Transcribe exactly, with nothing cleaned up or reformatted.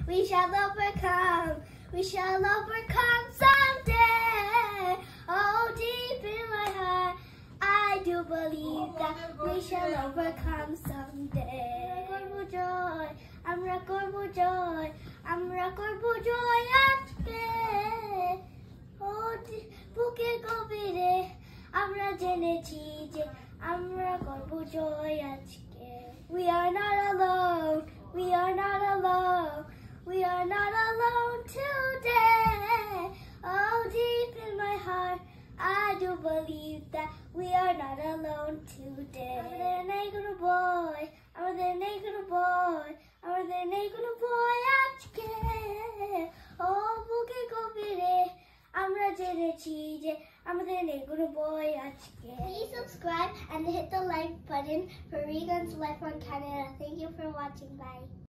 we shall overcome. We shall overcome someday. Oh, deep in my heart, I do believe that we shall overcome someday. করবো জয়, আমরা করবো জয়, আমরা করবো জয় আজকে। ও বুকের গভীরে আমরা জেনেছি যে আমরা করবো জয় আজকে। We are not alone, we are not alone, we are not alone today. Oh, deep in my heart, I do believe that we are not alone today. আমাদের নেই কোনো ভয়, আমাদের নেই কোনো ভয়, আমাদের নেই কোনো ভয় আজকে। ও বুকে গভীরে আমরা জেনেছি যে আমাদের নেই কোনো ভয় আজকে। Please subscribe and hit the like button for Regan's Life on Canada. Thank you for watching. Bye.